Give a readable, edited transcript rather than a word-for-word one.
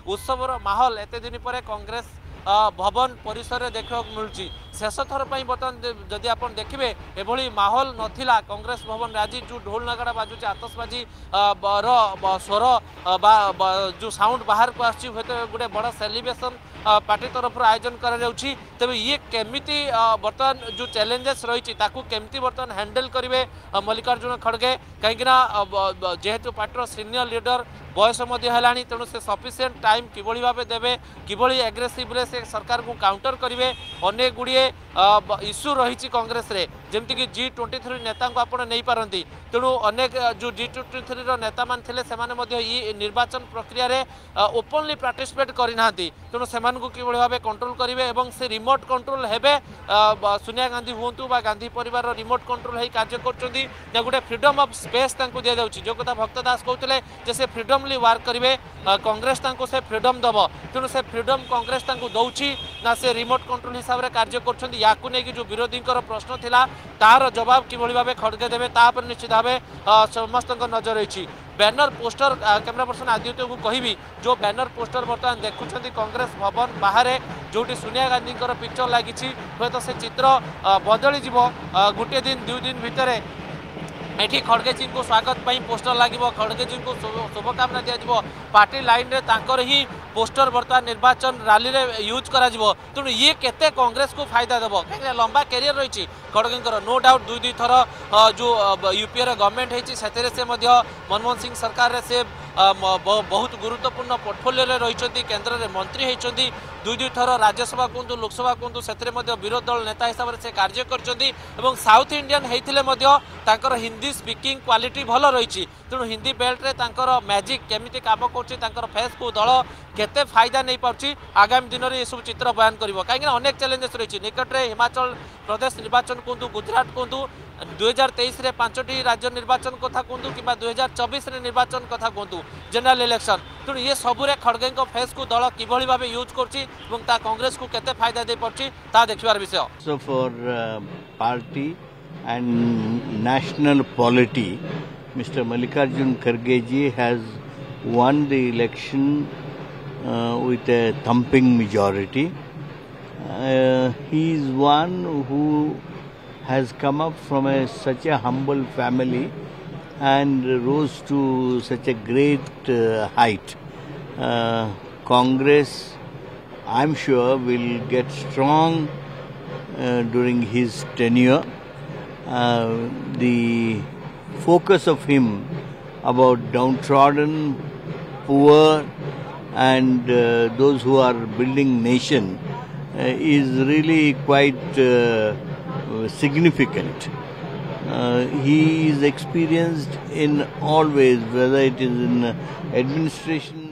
उत्सवर माहौल एत दिन पर कांग्रेस भवन परिसर में देखा मिलूँ शेष थर पर बर्तमान जदि आप देखिए एभली माहौल नाला कांग्रेस भवन आज जो ढोल नगाड़ा बाजुच आतसबाजी स्वर जो साउंड बाहर को आसी गोटे बड़ सेलिब्रेशन पार्टी तरफ आयोजन कर तेज ये केमी बर्तमान जो चैलेंजेस रही केमती बर्तमान हैंडल करेंगे मल्लिकार्जुन खड़गे कहीं जेहेतु पार्टी सीनियर लीडर बयस है तेणु से सफिशिएंट टाइम किभली भाव देवे किभली एग्रेसिव से सरकार को काउंटर करेंगे अनेक गुड़िए इश्यू रही कांग्रेस रे जमीक G23 नेता को आपड़ नहीं पारती तेणु अनेक जो G23 नेता मान थे से निर्वाचन प्रक्रिया रे ओपनली पार्टिसिपेट करना तेणु से किभली भाव कंट्रोल करेंगे और से रिमोट कंट्रोल हेबे सोनिया गांधी हूँ गांधी परिवार रिमोट कंट्रोल हो कार्य कर गोटे फ्रीडम ऑफ स्पेस दि जाऊँगी जो कथा भक्त दास कहते से फ्रीडमली वर्क करेंगे कांग्रेस से फ्रीडम दब तेणु से फ्रीडम कांग्रेस दौची ना से रिमोट कंट्रोल हिसाब से कार्य कर जो विरोधी प्रश्न थिला तार जवाब किभली भाव खड़गे देवे तापर निश्चित भाव समस्त नजर रही banner poster camera person Aditya को कहबी जो बैनर पोस्टर बर्तमान देखुं कांग्रेस भवन बाहर जो सोनिया गांधी पिक्चर लगी हे तो से चित्र बदली गोटे दिन 2 दिन भितर एठी खड़गे जी को स्वागत पाई पोस्टर लगे खड़गे जी को शुभकामना दिया पार्टी लाइन रे तांकर ही पोस्टर बर्तमान निर्वाचन रैली रे यूज करा तेणु ये केते कांग्रेस को फायदा देव कहीं लंबा कैरियर रही खड़गे नो डाउट 2 थर जो यूपीए गवर्नमेंट होती से मनमोहन सिंह सरकार से बहुत गुरुत्वपूर्ण पोर्टफोलियो रही केन्द्र में मंत्री होती 2 थर राज्यसभा कहतु लोकसभा कहतु से विरोधी दल नेता हिसाब से कार्य कर साउथ इंडियन होते हिंदी स्पीकिंग क्वालिटी भल रही तेणु हिंदी बेल्ट रे मैजिक केमिति काम कर फेस को दल केते फायदा नहीं पार्टी आगामी दिन में सब चित्र बयान कर कहीं अनेक चैलेंजेस रही निकट में हिमाचल प्रदेश निर्वाचन कहतु गुजरात कहतु 2023 रे 5टी राज्य निर्वाचन कथा कहतु कि 2024 रे निर्वाचन कथा कहतु जनरल इलेक्शन तेणु ये सबुरे खड़गे फेस को दल किभली भाव यूज कर कांग्रेस को केते फायदा दे पार्टी ता देखिबार विषय सो for party and national polity, Mr. Mallikarjun Kharge ji has won the election with a thumping majority. He is one who has come up from such a humble family and rose to such a great height. Congress, I'm sure, will get strong during his tenure. The focus of him about downtrodden, poor and those who are building nation is really quite significant. He is experienced in all ways, whether it is in administration,